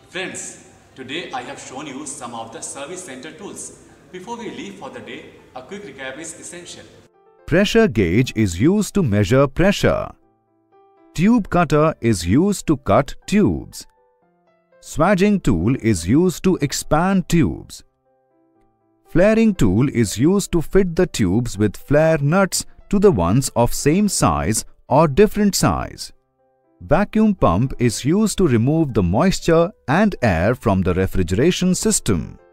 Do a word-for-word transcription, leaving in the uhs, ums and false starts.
Friends, today I have shown you some of the service center tools. Before we leave for the day, a quick recap is essential. Pressure gauge is used to measure pressure. Tube cutter is used to cut tubes. Swaging tool is used to expand tubes. Flaring tool is used to fit the tubes with flare nuts to the ones of same size or different size. Vacuum pump is used to remove the moisture and air from the refrigeration system.